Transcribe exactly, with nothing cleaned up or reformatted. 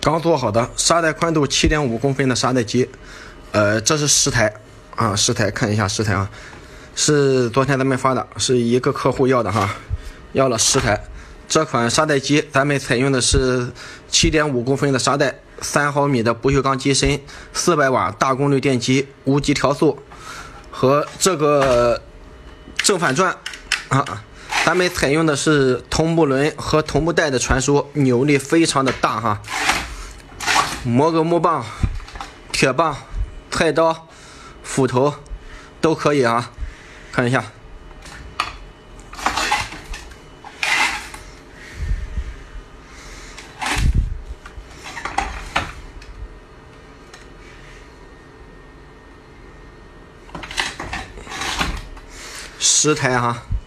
刚做好的沙袋宽度七点五公分的沙袋机，呃，这是十台啊，十台，看一下十台啊，是昨天咱们发的，是一个客户要的哈，要了十台。这款沙袋机咱们采用的是七点五公分的沙袋，三毫米的不锈钢机身，四百瓦大功率电机，无级调速，和这个正反转啊。咱们采用的是同步轮和同步带的传输，扭力非常的大哈。磨个木棒、铁棒、菜刀、斧头都可以啊，看一下。十台哈。